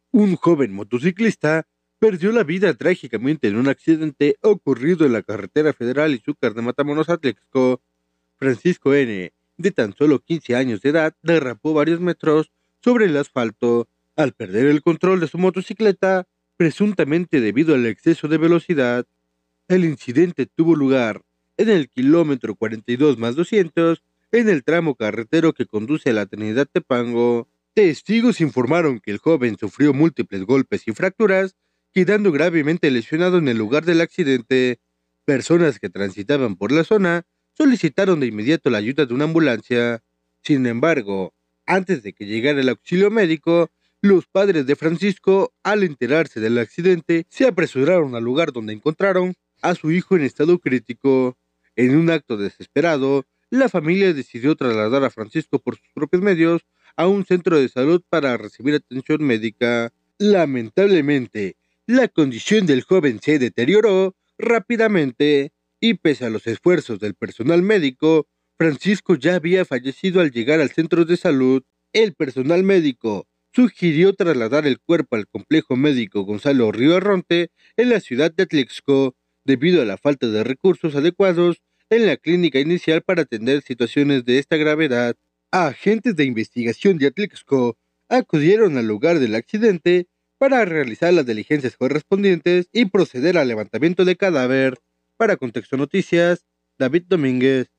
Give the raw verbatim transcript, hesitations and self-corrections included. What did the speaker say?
Un joven motociclista perdió la vida trágicamente en un accidente ocurrido en la carretera federal Izúcar de Matamoros a Tlexco. Francisco N., de tan solo quince años de edad, derrapó varios metros sobre el asfalto al perder el control de su motocicleta, presuntamente debido al exceso de velocidad. El incidente tuvo lugar en el kilómetro cuarenta y dos más doscientos, en el tramo carretero que conduce a la Trinidad Tepango. Testigos informaron que el joven sufrió múltiples golpes y fracturas, quedando gravemente lesionado en el lugar del accidente. Personas que transitaban por la zona solicitaron de inmediato la ayuda de una ambulancia. Sin embargo, antes de que llegara el auxilio médico, los padres de Francisco, al enterarse del accidente, se apresuraron al lugar donde encontraron a su hijo en estado crítico. En un acto desesperado, la familia decidió trasladar a Francisco por sus propios medios a un centro de salud para recibir atención médica. Lamentablemente, la condición del joven se deterioró rápidamente y pese a los esfuerzos del personal médico, Francisco ya había fallecido al llegar al centro de salud. El personal médico sugirió trasladar el cuerpo al complejo médico Gonzalo Río Arronte en la ciudad de Atlixco, debido a la falta de recursos adecuados en la clínica inicial para atender situaciones de esta gravedad. Agentes de investigación de Atlixco acudieron al lugar del accidente para realizar las diligencias correspondientes y proceder al levantamiento de cadáver. Para Contexto Noticias, David Domínguez.